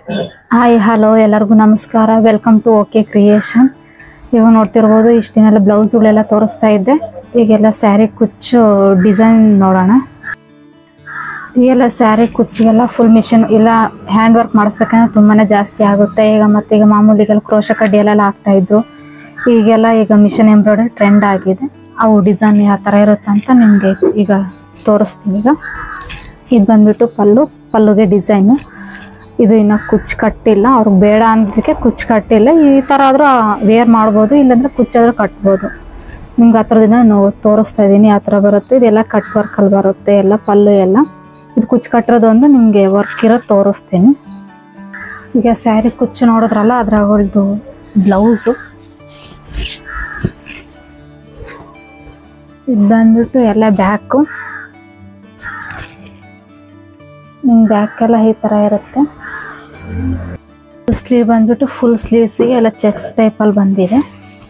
Hi hello ಎಲ್ಲರಿಗೂ ನಮಸ್ಕಾರ. Welcome to OK Creation. ಇವಾಗ ನೋಡ್ತಿರ್ಬೋದು ಇಷ್ಟು ದಿನ ಎಲ್ಲ ಬ್ಲೌಸ್ಗಳೆಲ್ಲ ತೋರಿಸ್ತಾ ಇದ್ದೆ. ಈಗೆಲ್ಲ ಸ್ಯಾರಿ ಕುಚ್ಚು ಡಿಸೈನ್ ನೋಡೋಣ. ಈಗೆಲ್ಲ ಸ್ಯಾರಿ ಕುಚ್ಚಿಗೆಲ್ಲ ಫುಲ್ ಮಿಷಿನ್ ಇಲ್ಲ ಹ್ಯಾಂಡ್ ವರ್ಕ್ ಮಾಡಿಸ್ಬೇಕಂದ್ರೆ ತುಂಬಾ ಜಾಸ್ತಿ ಆಗುತ್ತೆ. ಈಗ ಮಾಮೂಲಿಗೆಲ್ಲ ಕ್ರೋಶ ಕಡ್ಡಿ ಎಲ್ಲ ಹಾಕ್ತಾಯಿದ್ರು. ಈಗ ಮಿಷಿನ್ ಎಂಬ್ರಾಯ್ಡರಿ ಟ್ರೆಂಡ್ ಆಗಿದೆ. ಅವು ಡಿಸೈನ್ ಯಾವ ಥರ ಇರುತ್ತೆ ಅಂತ ನಿಮಗೆ ಈಗ ತೋರಿಸ್ತೀನಿ. ಇದು ಬಂದ್ಬಿಟ್ಟು ಪಲ್ಲುಗೆ ಡಿಸೈನು. ಇದು ಇನ್ನು ಕುಚ್ಚು ಕಟ್ಟಿಲ್ಲ, ಅವ್ರಿಗೆ ಬೇಡ ಅನ್ನೋದಕ್ಕೆ ಕುಚ್ಚು ಕಟ್ಟಿಲ್ಲ. ಈ ಥರ ಆದರೂ ವೇರ್ ಮಾಡ್ಬೋದು, ಇಲ್ಲಾಂದರೆ ಕುಚ್ಚಾದರೂ ಕಟ್ಬೋದು. ನಿಮ್ಗೆ ಆ ಥರದಿಂದ ತೋರಿಸ್ತಾ ಇದ್ದೀನಿ. ಆ ಥರ ಬರುತ್ತೆ. ಇದೆಲ್ಲ ಕಟ್ ವರ್ಕಲ್ಲಿ ಬರುತ್ತೆ ಎಲ್ಲ ಪಲ್ಲು ಎಲ್ಲ. ಇದು ಕುಚ್ಚು ಕಟ್ಟಿರೋದೊಂದು ನಿಮಗೆ ವರ್ಕ್ ಇರೋದು ತೋರಿಸ್ತೀನಿ. ಈಗ ಸ್ಯಾರಿ ಕುಚ್ಚು ನೋಡಿದ್ರಲ್ಲ, ಅದ್ರಾಗಳ್ದು ಬ್ಲೌಸು. ಇದು ಬಂದ್ಬಿಟ್ಟು ಎಲ್ಲ ಬ್ಯಾಕು. ಬ್ಯಾಕೆಲ್ಲ ಈ ಥರ ಇರುತ್ತೆ. ಸ್ಲೀವ್ ಬಂದ್ಬಿಟ್ಟು ಫುಲ್ ಸ್ಲೀವ್ಸಿಗೆ ಎಲ್ಲ ಚೆಕ್ಸ್ ಟೈಪಲ್ಲಿ ಬಂದಿದೆ.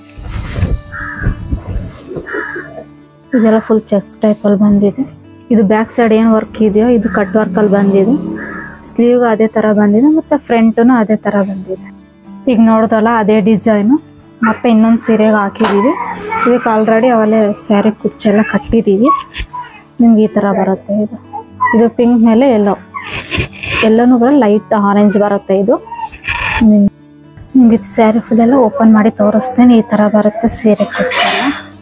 ಇದೆಲ್ಲ ಫುಲ್ ಚೆಕ್ಸ್ ಟೈಪಲ್ಲಿ ಬಂದಿದೆ. ಇದು ಬ್ಯಾಕ್ ಸೈಡ್ ಏನು ವರ್ಕ್ ಇದೆಯೋ ಇದು ಕಟ್ ವರ್ಕಲ್ಲಿ ಬಂದಿದೆ. ಸ್ಲೀವ್ಗೆ ಅದೇ ಥರ ಬಂದಿದೆ, ಮತ್ತು ಫ್ರಂಟೂ ಅದೇ ಥರ ಬಂದಿದೆ. ಈಗ ನೋಡಿದ್ರಲ್ಲ ಅದೇ ಡಿಸೈನು ಮತ್ತು ಇನ್ನೊಂದು ಸೀರೆಗೆ ಹಾಕಿದ್ದೀವಿ. ಇದಕ್ಕೆ ಆಲ್ರೆಡಿ ಅವೆಲ್ಲ ಸ್ಯಾರಿ ಕುಚ್ಚೆಲ್ಲ ಕಟ್ಟಿದ್ದೀವಿ. ನಿಮ್ಗೆ ಈ ಥರ ಬರುತ್ತೆ. ಇದು ಪಿಂಕ್ ಮೇಲೆ ಎಲ್ಲನೂ ಬರೋ ಲೈಟ್ ಆರೆಂಜ್ ಬರುತ್ತೆ. ಇದು ನಿಮ್ಗೆ ಸ್ಯಾರಿ ಫುಲ್ಲೆಲ್ಲ ಓಪನ್ ಮಾಡಿ ತೋರಿಸ್ತೇನೆ. ಈ ಥರ ಬರುತ್ತೆ ಸೀರೆ ಕುಚ್ಚೆಲ್ಲ.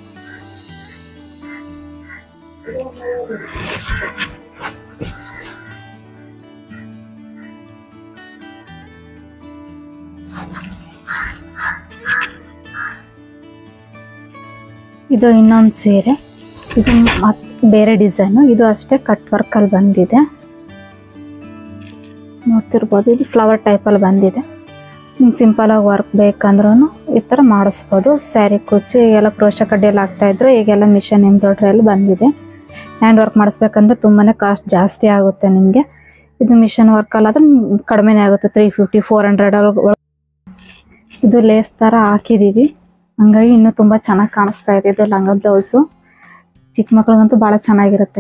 ಇದು ಇನ್ನೊಂದು ಸೀರೆ. ಇದು ಬೇರೆ ಡಿಸೈನು. ಇದು ಅಷ್ಟೇ ಕಟ್ ವರ್ಕಲ್ಲಿ ಬಂದಿದೆ. ನೋಡ್ತಿರ್ಬೋದು ಇದು ಫ್ಲವರ್ ಟೈಪಲ್ಲಿ ಬಂದಿದೆ. ನಿಮ್ಗೆ ಸಿಂಪಲಾಗಿ ವರ್ಕ್ ಬೇಕಂದ್ರೂ ಈ ಥರ ಮಾಡಿಸ್ಬೋದು. ಸ್ಯಾರಿ ಕುಚ್ಚು ಈಗೆಲ್ಲ ಕ್ರೋಶ ಕಡ್ಡಿಯಲ್ಲಿ ಹಾಕ್ತಾಯಿದ್ರು. ಈಗೆಲ್ಲ ಮಿಷನ್ ಎಂಬ್ರಾಯ್ಡ್ರಿಯಲ್ಲಿ ಬಂದಿದೆ. ಹ್ಯಾಂಡ್ ವರ್ಕ್ ಮಾಡಿಸ್ಬೇಕಂದ್ರೆ ತುಂಬಾ ಕಾಸ್ಟ್ ಜಾಸ್ತಿ ಆಗುತ್ತೆ ನಿಮಗೆ. ಇದು ಮಿಷನ್ ವರ್ಕಲ್ಲಾದ್ರೆ ಕಡಿಮೆನೇ ಆಗುತ್ತೆ. 350 400. ಇದು ಲೇಸ್ ಥರ ಹಾಕಿದ್ದೀವಿ, ಹಂಗಾಗಿ ಇನ್ನೂ ತುಂಬ ಚೆನ್ನಾಗಿ ಕಾಣಿಸ್ತಾ ಇದೆ. ಇದು ಲಂಗ ಬ್ಲೌಸು ಚಿಕ್ಕ ಮಕ್ಳಿಗಂತೂ ಭಾಳ ಚೆನ್ನಾಗಿರುತ್ತೆ.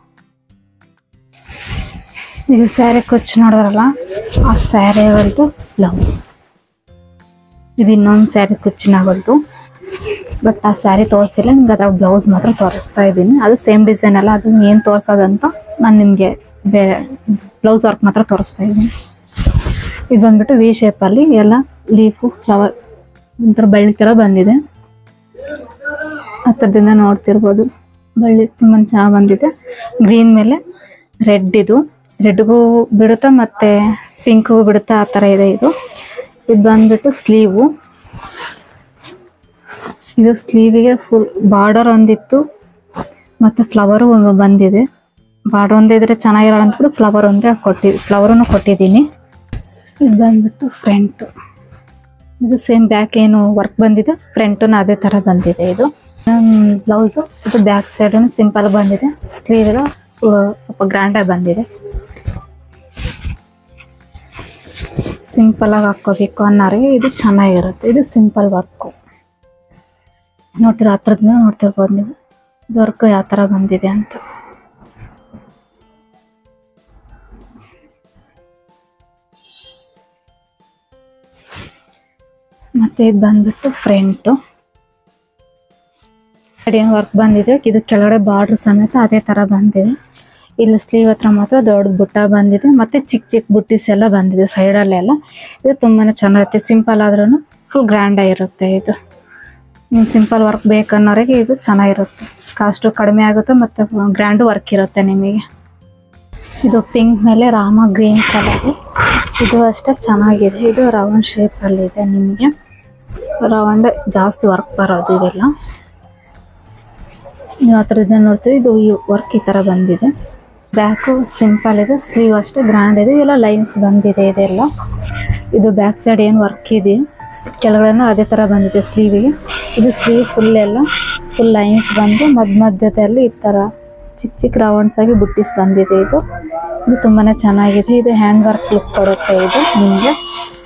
ಇದು ಸ್ಯಾರಿ ಕುಚ್ಚು ನೋಡಿದ್ರಲ್ಲ, ಆ ಸ್ಯಾರಿಗಳದ್ದು ಬ್ಲೌಸ್. ಇದು ಇನ್ನೊಂದು ಸ್ಯಾರಿ ಕುಚ್ಚಿನಾಗಲ್ದು, ಬಟ್ ಆ ಸ್ಯಾರಿ ತೋರಿಸಿಲ್ಲ ನಿಮ್ಗೆ. ಅದ್ರ ಬ್ಲೌಸ್ ಮಾತ್ರ ತೋರಿಸ್ತಾ ಇದ್ದೀನಿ. ಅದು ಸೇಮ್ ಡಿಸೈನ್ ಅಲ್ಲ, ಅದು ಏನು ತೋರಿಸೋದಂತ ನಾನು ನಿಮಗೆ ಬೇರೆ ಬ್ಲೌಸ್ ವರ್ಕ್ ಮಾತ್ರ ತೋರಿಸ್ತಾ ಇದ್ದೀನಿ. ಇದು ಬಂದ್ಬಿಟ್ಟು ವಿ ಶೇಪಲ್ಲಿ ಎಲ್ಲ ಲೀಫು ಫ್ಲವರ್ ಒಂಥರ ಬಳ್ಳಿ ಥರ ಬಂದಿದೆ. ಆ ಥರದಿಂದ ನೋಡ್ತಿರ್ಬೋದು ಬಳ್ಳಿ ತುಂಬ ಚೆನ್ನಾಗಿ ಬಂದಿದೆ. ಗ್ರೀನ್ ಮೇಲೆ ರೆಡ್. ಇದು ರೆಡ್ಗೂ ಬಿಡುತ್ತಾ ಮತ್ತು ಪಿಂಕ್ಗೂ ಬಿಡುತ್ತಾ, ಆ ಥರ ಇದೆ. ಇದು ಬಂದ್ಬಿಟ್ಟು ಸ್ಲೀವು. ಇದು ಸ್ಲೀವಿಗೆ ಫುಲ್ ಬಾರ್ಡರ್ ಒಂದಿತ್ತು ಮತ್ತು ಫ್ಲವರು ಬಂದಿದೆ. ಬಾರ್ಡರ್ ಒಂದೇ ಇದ್ರೆ ಚೆನ್ನಾಗಿರೋಣ ಅಂದ್ಬಿಟ್ಟು ಫ್ಲವರ್ ಒಂದೇ ಫ್ಲವರನ್ನು ಕೊಟ್ಟಿದ್ದೀನಿ. ಇದು ಬಂದ್ಬಿಟ್ಟು ಫ್ರಂಟು. ಇದು ಸೇಮ್ ಬ್ಯಾಕ್ ಏನು ವರ್ಕ್ ಬಂದಿದೆ, ಫ್ರಂಟೂ ಅದೇ ಥರ ಬಂದಿದೆ. ಇದು ಬ್ಲೌಸು. ಇದು ಬ್ಯಾಕ್ ಸೈಡ್ ಸಿಂಪಲ್ ಬಂದಿದೆ. ಸ್ಲೀವ್ ಎಲ್ಲ ಸ್ವಲ್ಪ ಗ್ರ್ಯಾಂಡಾಗಿ ಬಂದಿದೆ. ಸಿಂಪಲಾಗಿ ಹಾಕ್ಕೋಬೇಕು ಅನ್ನೋರಿಗೆ ಇದು ಚೆನ್ನಾಗಿರುತ್ತೆ. ಇದು ಸಿಂಪಲ್ ವರ್ಕು. ಹತ್ರದಿಂದ ನೋಡ್ತಿರ್ಬೋದು ನೀವು ಇದು ವರ್ಕ್ ಯಾವ ಥರ ಬಂದಿದೆ ಅಂತ. ಮತ್ತು ಇದು ಬಂದ್ಬಿಟ್ಟು ಫ್ರಂಟು. ಏನು ವರ್ಕ್ ಬಂದಿದೆ, ಇದು ಕೆಳಗಡೆ ಬಾರ್ಡ್ರ್ ಸಮೇತ ಅದೇ ಥರ ಬಂದಿದೆ. ಇಲ್ಲಿ ಸ್ಲೀವ್ ಹತ್ರ ಮಾತ್ರ ದೊಡ್ಡ ಬುಟ್ಟ ಬಂದಿದೆ, ಮತ್ತು ಚಿಕ್ಕ ಚಿಕ್ಕ ಬುಟ್ಟಿಸ್ ಎಲ್ಲ ಬಂದಿದೆ ಸೈಡಲ್ಲೆಲ್ಲ. ಇದು ತುಂಬಾ ಚೆನ್ನಾಗಿರುತ್ತೆ. ಸಿಂಪಲ್ ಆದ್ರೂ ಫುಲ್ ಗ್ರ್ಯಾಂಡಾಗಿರುತ್ತೆ. ಇದು ನೀವು ಸಿಂಪಲ್ ವರ್ಕ್ ಬೇಕನ್ನೋರಿಗೆ ಇದು ಚೆನ್ನಾಗಿರುತ್ತೆ. ಕಾಸ್ಟು ಕಡಿಮೆ ಆಗುತ್ತೆ ಮತ್ತು ಗ್ರ್ಯಾಂಡು ವರ್ಕ್ ಇರುತ್ತೆ ನಿಮಗೆ. ಇದು ಪಿಂಕ್ ಮೇಲೆ ರಾಮ ಗ್ರೀನ್ ಕಲರ್. ಇದು ಅಷ್ಟೇ ಚೆನ್ನಾಗಿದೆ. ಇದು ರೌಂಡ್ ಶೇಪಲ್ಲಿದೆ. ನಿಮಗೆ ರೌಂಡ್ ಜಾಸ್ತಿ ವರ್ಕ್ ಬರೋದು ಇವೆಲ್ಲ. ನೀವು ಆ ಥರದಿಂದ ನೋಡ್ತೀವಿ. ಇದು ಈ ವರ್ಕ್ ಈ ಥರ ಬಂದಿದೆ. ಬ್ಯಾಕು ಸಿಂಪಲ್ ಇದೆ, ಸ್ಲೀವ್ ಅಷ್ಟೇ ಗ್ರ್ಯಾಂಡ್ ಇದೆ. ಎಲ್ಲ ಲೈನ್ಸ್ ಬಂದಿದೆ ಇದೆಲ್ಲ. ಇದು ಬ್ಯಾಕ್ ಸೈಡ್ ಏನು ವರ್ಕ್ ಇದೆ ಕೆಳಗಡೆನೂ ಅದೇ ಥರ ಬಂದಿದೆ ಸ್ಲೀವಿಗೆ. ಇದು ಸ್ಲೀವ್ ಫುಲ್ ಲೈನ್ಸ್ ಬಂದು ಮಧ್ಯದಲ್ಲಿ ಈ ಥರ ಚಿಕ್ಕ ಚಿಕ್ಕ ರೌಂಡ್ಸ್ ಆಗಿ ಬುಟ್ಟಿಸ್ ಬಂದಿದೆ. ಇದು ತುಂಬಾ ಚೆನ್ನಾಗಿದೆ. ಇದು ಹ್ಯಾಂಡ್ ವರ್ಕ್ ಲುಕ್ ಕೊಡುತ್ತೆ ಇದು ನಿಮಗೆ.